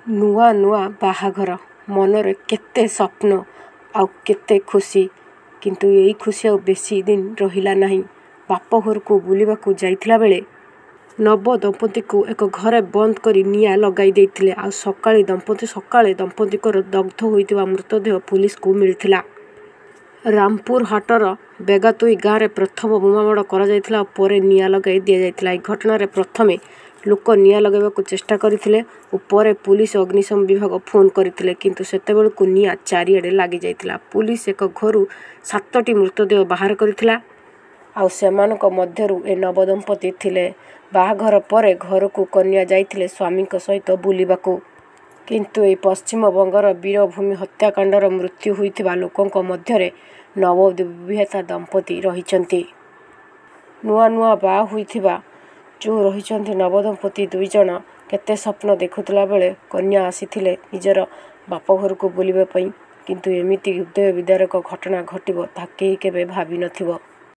ନୂଆ ନୂଆ ବାହାଘର, ମନରେ କେତେ ସ୍ୱପ୍ନ ଆଉ କେତେ ଖୁସି। କିନ୍ତୁ ଏଇ ଖୁସି ଆଉ ବେଶୀ ଦିନ ରହିଲା ନାହିଁ। ବାପ ଘରକୁ ବୁଲିବାକୁ ଯାଇଥିଲା ବେଳେ ନବ ଦମ୍ପତିକୁ ଏକ ଘରେ ବନ୍ଦ କରି ନିଆଁ ଲଗାଇ ଦେଇଥିଲେ। ଆଉ ସକାଳେ ଦମ୍ପତିଙ୍କର ଦଗ୍ଧ ହୋଇଥିବା ମୃତଦେହ ପୁଲିସକୁ ମିଳିଥିଲା। ରାମପୁର ହାଟର ବେଗାତୋଇ ଗାଁରେ ପ୍ରଥମ ବୋମାମାଡ଼ କରାଯାଇଥିଲା ଓ ପରେ ନିଆଁ ଲଗାଇ ଦିଆଯାଇଥିଲା। ଏହି ଘଟଣାରେ ପ୍ରଥମେ ଲୋକ ନିଆଁ ଲଗାଇବାକୁ ଚେଷ୍ଟା କରିଥିଲେ ଓ ପରେ ପୁଲିସ ଓ ଅଗ୍ନିଶମ ବିଭାଗ ଫୋନ୍ କରିଥିଲେ। କିନ୍ତୁ ସେତେବେଳକୁ ନିଆଁ ଚାରିଆଡ଼େ ଲାଗିଯାଇଥିଲା। ପୁଲିସ ଏକ ଘରୁ 7ଟି ମୃତଦେହ ବାହାର କରିଥିଲା। ଆଉ ସେମାନଙ୍କ ମଧ୍ୟରୁ ଏ ନବଦମ୍ପତି ଥିଲେ। ବାହାଘର ପରେ ଘରକୁ କନ୍ୟା ଯାଇଥିଲେ ସ୍ୱାମୀଙ୍କ ସହିତ ବୁଲିବାକୁ। କିନ୍ତୁ ଏହି ପଶ୍ଚିମବଙ୍ଗର ବୀରଭୂମି ହତ୍ୟାକାଣ୍ଡର ମୃତ୍ୟୁ ହୋଇଥିବା ଲୋକଙ୍କ ମଧ୍ୟରେ ନବବିବାହିତା ଦମ୍ପତି ରହିଛନ୍ତି। ନୂଆ ନୂଆ ବାହା ହୋଇଥିବା ଯେଉଁ ରହିଛନ୍ତି ନବଦମ୍ପତି ଦୁଇଜଣ କେତେ ସ୍ୱପ୍ନ ଦେଖୁଥିଲା ବେଳେ କନ୍ୟା ଆସିଥିଲେ ନିଜର ବାପଘରକୁ ବୁଲିବା ପାଇଁ। କିନ୍ତୁ ଏମିତି ହୃଦୟ ବିଦାରକ ଘଟଣା ଘଟିବ ତାହା କେହି କେବେ ଭାବିନଥିବ।